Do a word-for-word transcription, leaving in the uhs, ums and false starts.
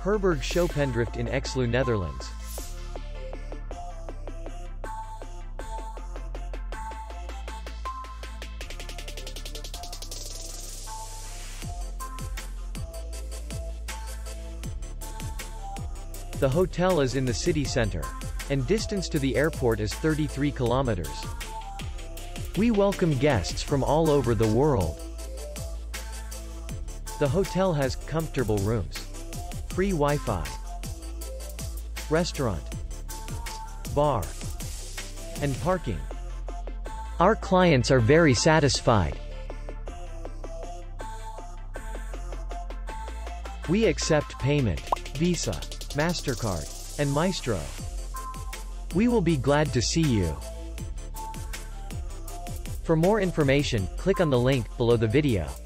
Herberg Schoapendrift in Exloo, Netherlands. The hotel is in the city center, and distance to the airport is thirty-three kilometers. We welcome guests from all over the world. The hotel has comfortable rooms, free Wi-Fi, restaurant, bar, and parking. Our clients are very satisfied. We accept payment, Visa, MasterCard, and Maestro. We will be glad to see you. For more information, click on the link below the video.